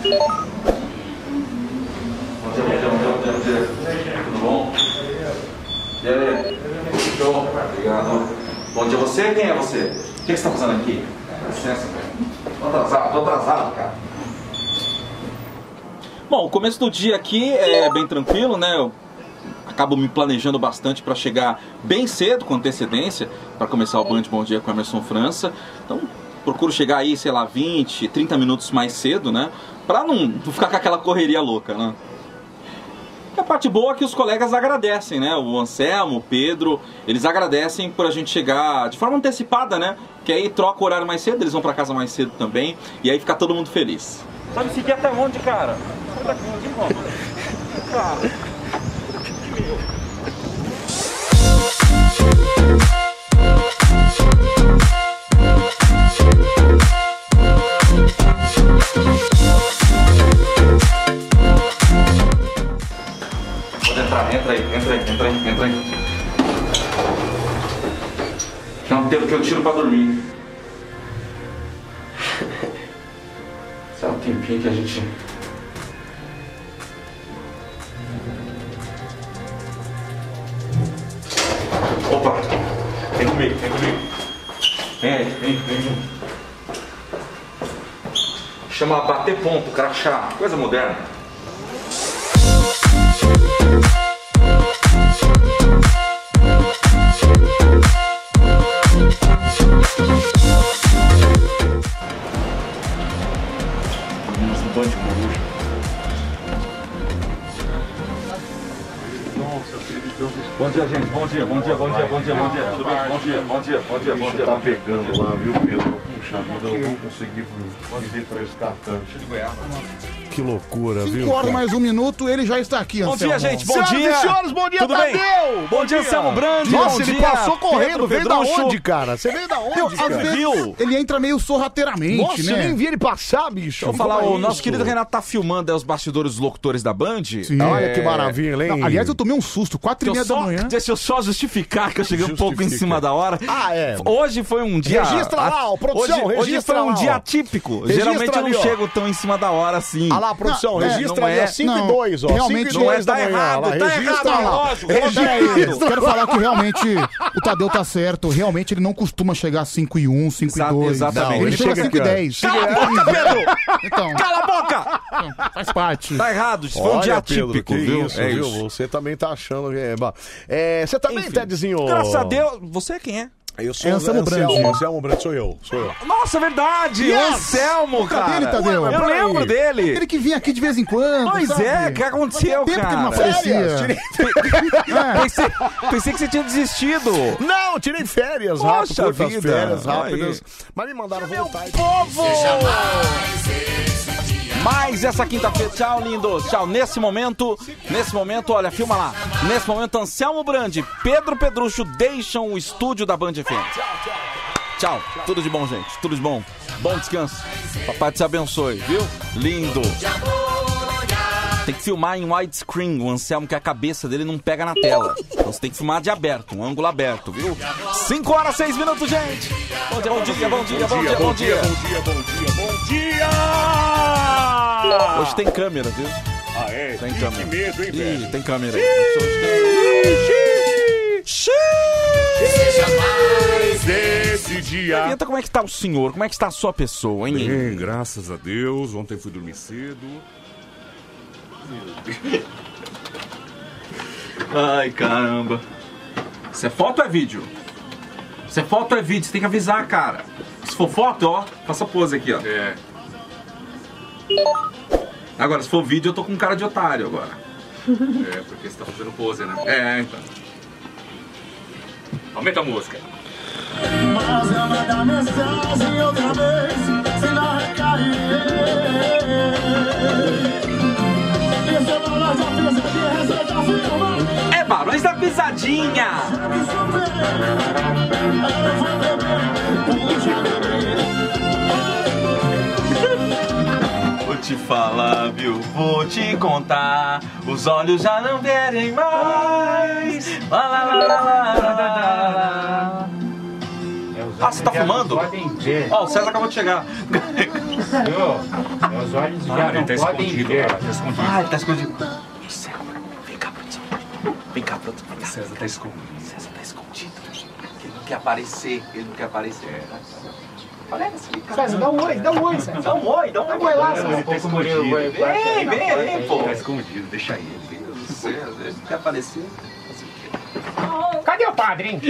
Bom dia. Tudo bom? E aí? Show. Obrigado. Bom dia, você? Quem é você? O que você está fazendo aqui? Licença, velho. Tô atrasado, cara. Bom, o começo do dia aqui é bem tranquilo, né? Eu acabo me planejando bastante para chegar bem cedo, com antecedência, para começar o Band Bom Dia com Emerson França. Então, procuro chegar aí, sei lá, 20, 30 minutos mais cedo, né? Para não ficar com aquela correria louca, né? A parte boa é que os colegas agradecem, né? O Anselmo, o Pedro, eles agradecem por a gente chegar de forma antecipada, né? Que aí troca o horário mais cedo, eles vão para casa mais cedo também, e aí fica todo mundo feliz. Sabe seguir até onde, cara? Sai daqui, de novo. Cara. Pode entrar, entra aí. É um tempo que eu tiro pra dormir. Esse é um tempinho que a gente... Opa! Vem comigo. Vem. Chama bater ponto, crachá, coisa moderna. Bom dia, gente. Bom dia. Tudo bem? Bom dia. Tá pegando lá, viu, Pedro? Puxa vida, eu não consegui vir para esse cartão. Que loucura, viu? 5 horas mais 1 minuto, ele já está aqui, Anselmo. Bom dia, gente. Bom Senhoras dia. e senhores, bom dia, Tudo Tadeu. bem? Bom dia, Anselmo Brandi. Nossa, Bom ele dia, passou correndo. Veio da Pedrucho. onde, cara? Você veio da onde, Às cara? vezes ele entra meio sorrateiramente, Nossa, né? eu nem vi ele passar, bicho. Vou falar, Como é o nosso isso? querido Renato tá filmando aí os bastidores dos locutores da Band. Sim. Olha que maravilha, hein? Não, aliás, eu tomei um susto, 4h30 da manhã. Deixa eu só justificar que eu cheguei um pouco em cima da hora. Ah, é. Hoje foi um dia... Registra lá, ó, produção, hoje registra foi um lá, dia ó. atípico. Registra Geralmente eu ali, não ó. chego tão em cima da hora assim. Ah lá, produção, Não, registra não ali, é. ó, 5 e Não, 2, ó. realmente 5 e 2 tá da manhã, errado, lá, tá registra errado, lá. relógio, Quero falar que realmente o Tadeu tá certo. Realmente ele não costuma chegar a 5h01, 5h02. Exatamente. Ele chega a chega 5h10. Cala a boca, Pedro! Então, Cala a boca! faz parte. Tá errado, isso foi um dia Olha, Pedro, atípico, que viu? isso, É viu? isso. Você também tá achando que é... Você também, Enfim, Tedzinho? Graças a Deus, você quem é? Eu sou É Anselmo Brandi. Anselmo Brandi, sou eu. Nossa, é verdade! Yes! O Anselmo, Cadê cara! ele, Tadeu? Eu lembro dele! Aquele que vinha aqui de vez em quando. Pois sabe? é, o que aconteceu, Tempo que ele não cara? aparecia. Pensei que você tinha desistido. Não, tirei férias Poxa rápido, curtas vida. férias rápidas. Aí. Mas me mandaram voltar. Povo! Mais essa quinta-feira. Tchau, lindos. Tchau. Nesse momento, olha, filma lá. Nesse momento, Anselmo Brandi, Pedro Pedrucho deixam o estúdio da Band FM. Tchau. Tudo de bom, gente. Tudo de bom. Bom descanso. Papai te abençoe, viu? Lindo. Tem que filmar em widescreen, o Anselmo, que a cabeça dele não pega na tela. Então você tem que filmar de aberto, um ângulo aberto, viu? 5 horas, 6 minutos, gente! Bom dia! Hoje tem câmera, viu? Ah, é? Tem câmera. Que medo, hein, velho? Ih, tem câmera aí. Seja mais esse dia. Pergunta como é que tá o senhor, como é que está a sua pessoa, hein? Bem, graças a Deus. Ontem fui dormir cedo. Ai, caramba. Isso é foto ou é vídeo? Se é foto ou é vídeo, você tem que avisar, cara. Se for foto, ó, faça pose aqui, ó. É. Agora, se for vídeo, eu tô com cara de otário agora. É, porque você tá fazendo pose, né? É, então. Aumenta a música. Mas eu mandar mensagem outra vez, sem dar recair. Esse é o Barões da Pisadinha, receita filma. É Barões da Pisadinha! Vou te falar, viu? Vou te contar. Os olhos já não verem mais. Lá, lá, lá, lá, lá, lá, lá. Ah, você tá fumando? Ó, o César acabou de chegar. Meus olhos já não podem ver. Ah, ele tá escondido. César, vem cá, produção. Vem cá, produção. O César tá escondido. César tá escondido. Ele não quer aparecer. Ele não quer aparecer. Aparece, César, dá um oi, César. Dá um oi lá, César. Ele tá escondido. Vem aí, pô. Tá escondido, deixa ele. Meu Deus do céu, ele não quer aparecer. Cadê o padre, hein?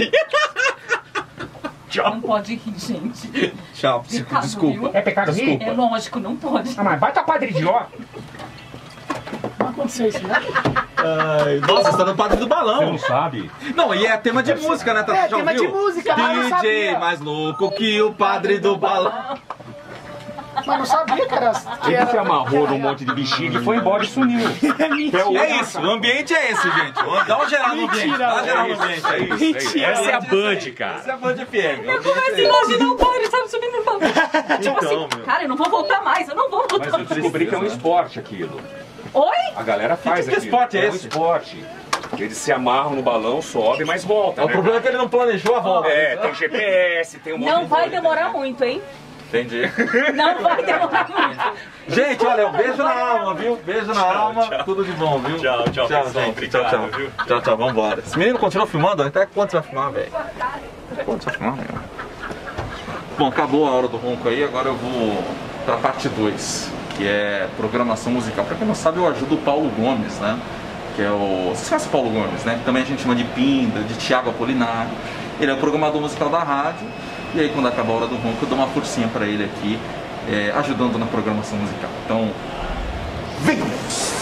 Não pode rir, gente. Tchau, Pecado, desculpa. viu? É pecado rir? É lógico, não pode. Ah, mas bata padre idiota. Não aconteceu isso, né? Ai, nossa, você tá no Padre do Balão. Não sabe? Não, e é tema de música, né? É, Já tema ouviu? de música, mas não DJ sabia. mais louco que o Padre do Balão. Mas não sabia que era... Ele se amarrou num monte de bexiga e foi embora e sumiu. É isso, o ambiente é esse, gente. Dá uma geral no ambiente. Dá uma geral no ambiente, é isso. Mentira. Essa é a Band, cara. Essa é a Band FM. Eu começo a imaginar o padre, sabe, subindo no palco. Tipo assim, meu. cara, eu não vou voltar mais, eu não vou voltar Mas eu mais. descobri que é um esporte aquilo. Oi? A galera faz Que aquilo. esporte é um esse? esporte. Eles se amarram no balão, sobe, mas volta. O né? problema é que ele não planejou a volta. É, tem GPS, tem um monte Não de vai coisa. demorar muito, hein? Entendi. Não vai demorar muito. Gente, olha, um beijo na alma, viu? Beijo na alma, tudo de bom, viu? Tchau, pessoal. gente. Obrigado, Tchau, viu? Tchau, vambora. Esse menino continua filmando? Até quanto você vai filmar, velho? Até quanto você vai filmar, velho? Bom, acabou a hora do ronco aí, agora eu vou pra parte 2, que é programação musical. Pra quem não sabe, eu ajudo o Paulo Gomes, né? Que é o... Vocês conhecem o Paulo Gomes, né? Também a gente chama de Pinda, de Thiago Apolinário. Ele é o programador musical da rádio. E aí quando acaba a hora do ronco, eu dou uma forcinha pra ele aqui, ajudando na programação musical. Então, vem comigo!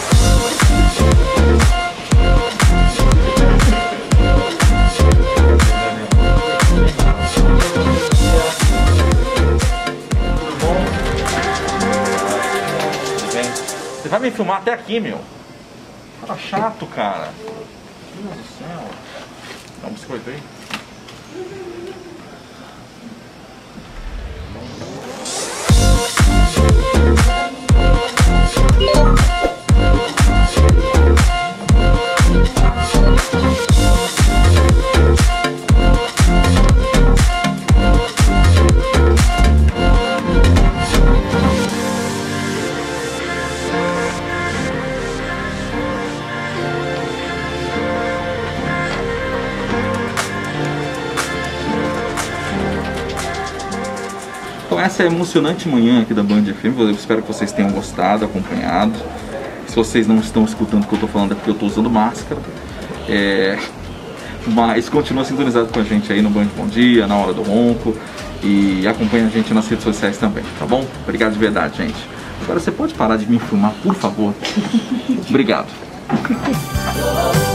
Você vai me filmar até aqui, meu? Tá chato, cara. Meu Deus do céu. Dá um biscoito aí. Então essa é a emocionante manhã aqui da Band FM. Eu espero que vocês tenham gostado, acompanhado. Se vocês não estão escutando o que eu estou falando é porque eu estou usando máscara. Mas continua sintonizado com a gente aí no Band Bom Dia, na Hora do Ronco. E acompanha a gente nas redes sociais também, tá bom? Obrigado de verdade, gente. Agora você pode parar de me filmar, por favor? Obrigado.